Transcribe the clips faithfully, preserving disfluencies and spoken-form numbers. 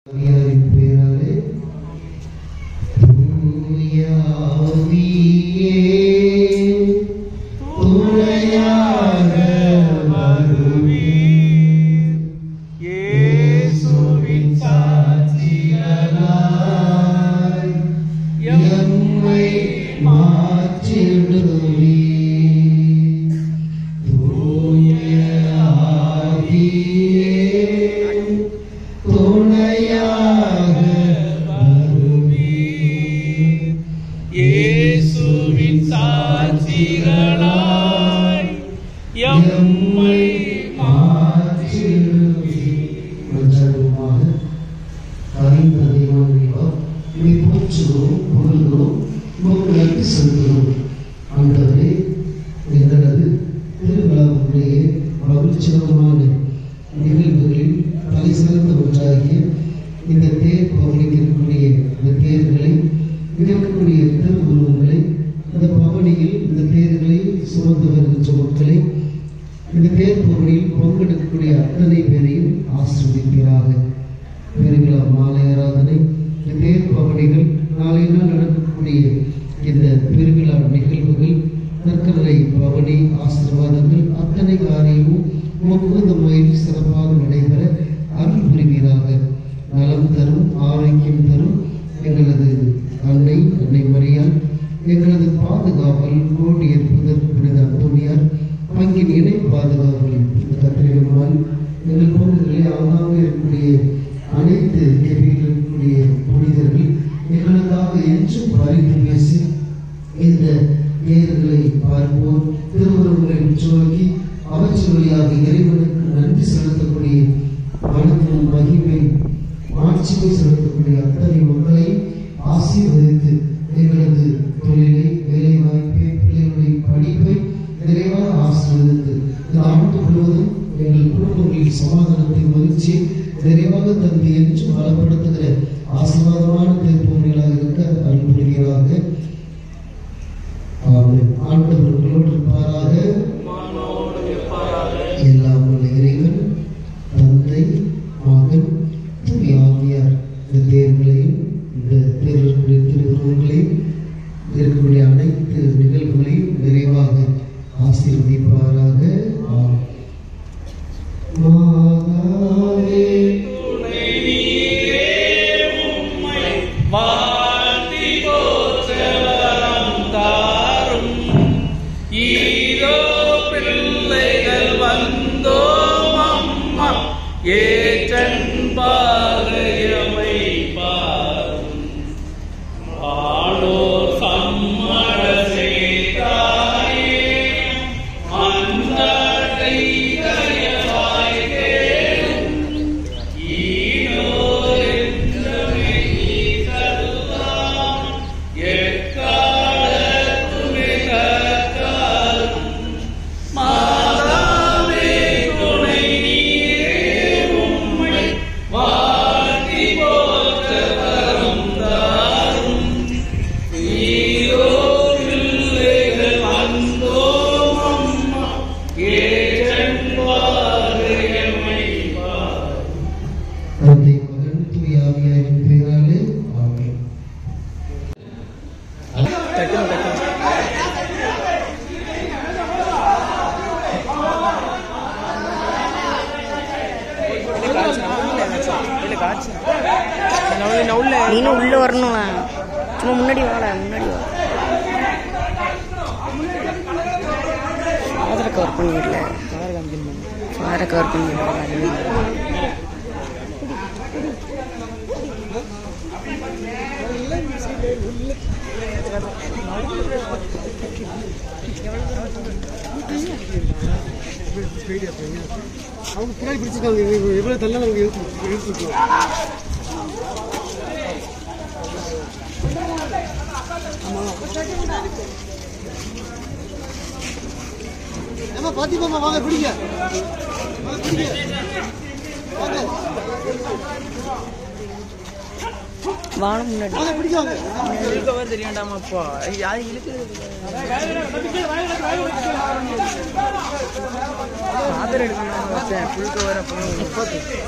full cover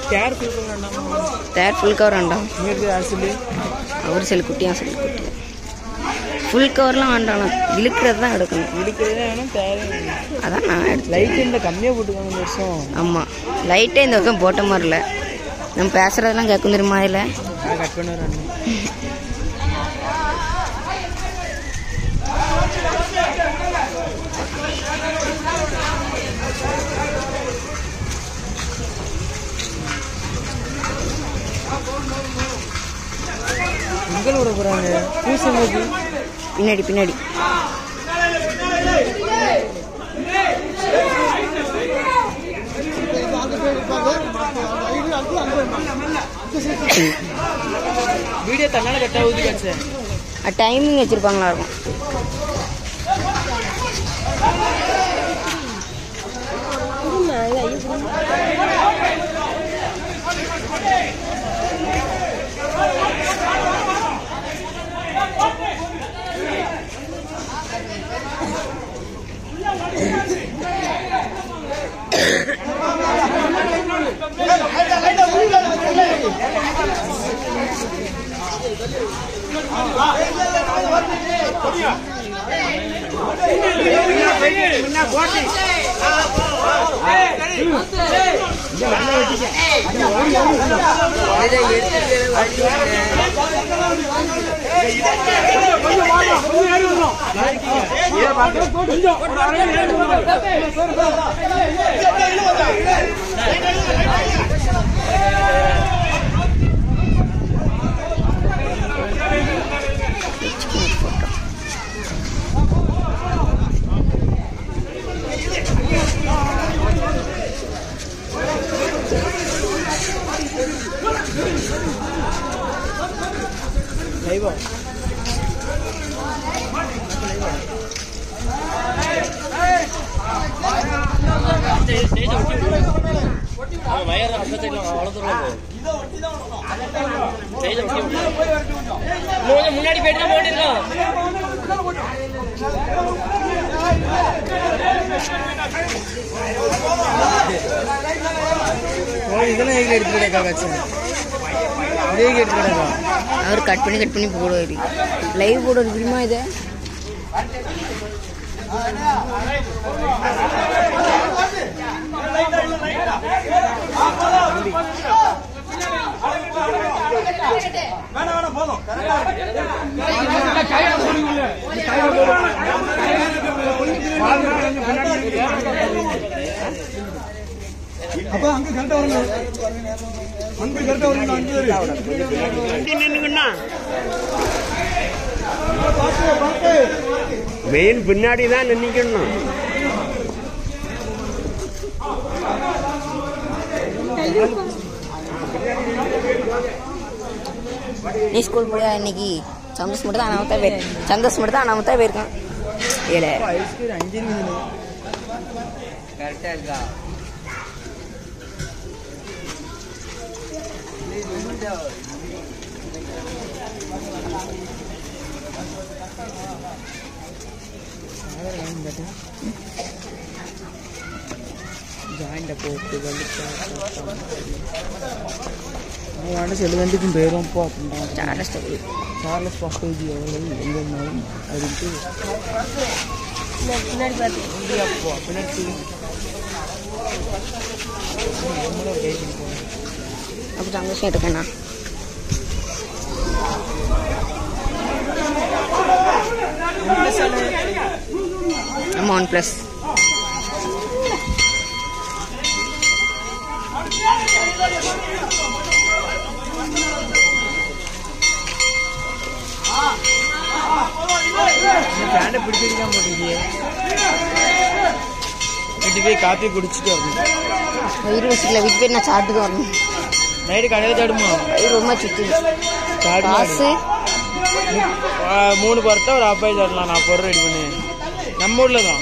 tyre full cover ഉണ്ടാവും. Tyre full cover ഉണ്ടാവും. അവർ சில குட்டியாக சொல்லி குட்டி ஃபுல் கவர்லாம் வேண்டாம், இழுக்கிறது தான் எடுக்கணும். இழுக்கிறது வேணும், டயர் அதான் நான் எடுத்து. லைட்டு இந்த கம்மியாக போட்டுக்காங்க இந்த வருஷம். ஆமாம், லைட்டே இந்த வருஷம் போட்ட மாதிரி இல்லை. நம்ம பேசுகிறதெல்லாம் கேட்கும் தெரியுமா இதில். கட் பண்ணுறாங்க. எங்கே விட போகிறாங்க? பூசங்களுக்கு பின்னாடி பின்னாடி வீடியோ தன்னால கட் ஆகுது. கட்ச டைமிங் வச்சிருப்பாங்களா இருக்கும். முன்னாடி போயிட்டு தான் போட்டுருக்கோம். அவர் கட் பண்ணி கட் பண்ணி போடுவாரு. லைவ் போடுறது தெரியுமா இதை? மெயின் பின்னாடி தான் நின்னுக்கணும். நீ ஸ்கூல் போய் இன்னைக்கு சந்தோஷ் மட்டும் தான் அனாமத்தா போய் சந்தோஷ் மட்டும் தான் அனாமத்தா போயிருக்கான். ஏழாயிரம் அஞ்சு கரெக்டா இருக்கா? ஜாயிண்ட போட்டு வந்து செல்லுவண்டிக்கும் போயிடும் போ அப்படின்னா சார்லஸ் சார்லஸ் பாஸ்டேஜி அவர்கள் எங்கே இருந்தாலும் அதுக்கு பின்னாடி பார்த்து இந்தியா போ பின்னாடி அப்போ சந்தோஷம் இருக்கேண்ணா. நம்ம ஒன் ப்ளஸ் பேண்டை பிடிச்சிருக்காம போட்டீங்க. வீட்டு போய் காப்பி குடிச்சிட்டு வரணும். வயிறு வசதியில் வீட்டு போய் நான் சாப்பிட்டு வரணும். நைட்டு கடையில் சாடுமா? வயிறு ரொம்ப சுற்றி காசு மூணு பருத்தா ஒரு ஆப்பாய் சாடலாம். நாற்பது ரூபா ரெடி பண்ணி நம்ம ஊரில் தான்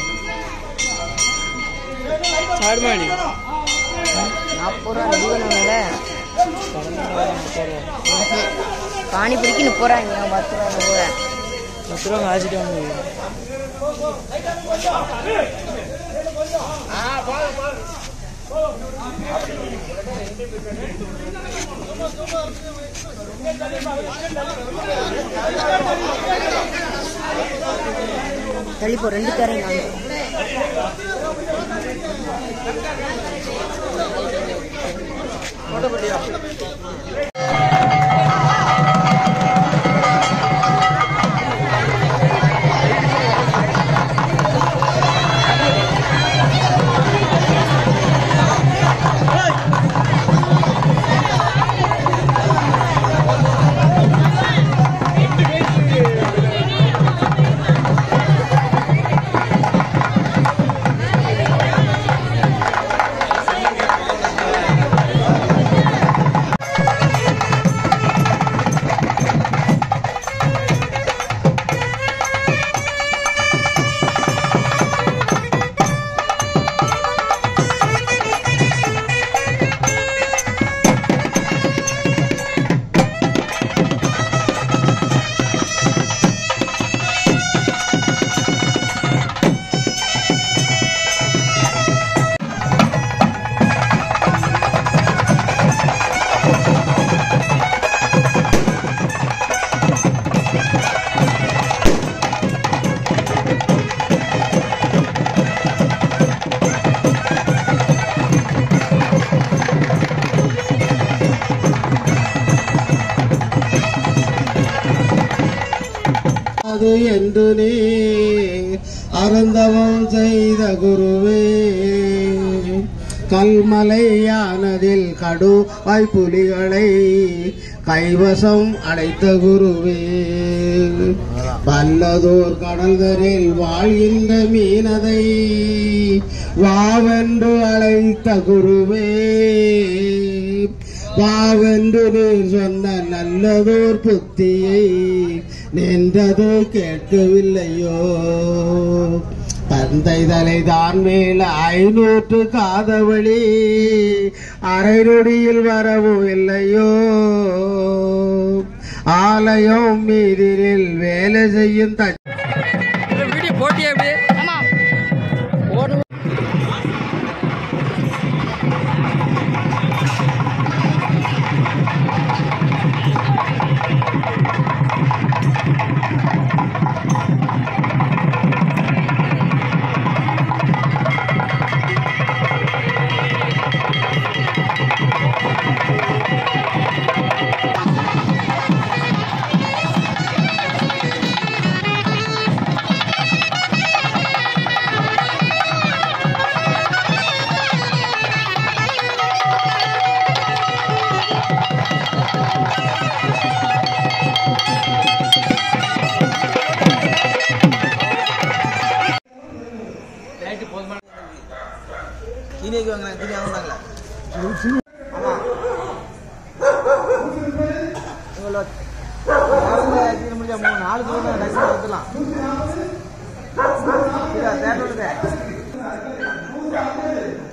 சாடுமாடி நாற்பது ரூபா ரெடி பண்ணுவாங்கல்ல. பானிபூரிக்கு முப்பது ரூபாங்க, பத்து ரூபா போக பத்து ரூபா ஆச்சிட்டு வந்து தள்ளிப்போ ரெண்டு பேரையும் நாங்கள் என்று நீ அருந்தவம் செய்த குருவே கல்மலையானதில் கடு வாய்ப்புலிகளை கைவசம் அடைத்த குருவே வல்லதோர் கடல்களில் வாழ்கின்ற மீனதை வாவென்று அழைத்த குருவே வாவென்று நீர் சொன்ன நல்லதோர் புத்தியை நின்றது கேட்கவில்லையோ தந்தை தலை தான் மேல ஐநூற்று காதவழி அரை நொடியில் வரவும் இல்லையோ ஆலயம் மீதில் வேலை செய்யும் வீடியோ போட்டியா தீனிக்கு வாங்கினா தீனி வாங்கினாங்களா ஆமாம் உங்களோட தீனி முடிஞ்சா மூணு நாலு கிலோமீட்டர் டைம் எடுத்துலாம் தேட்டர்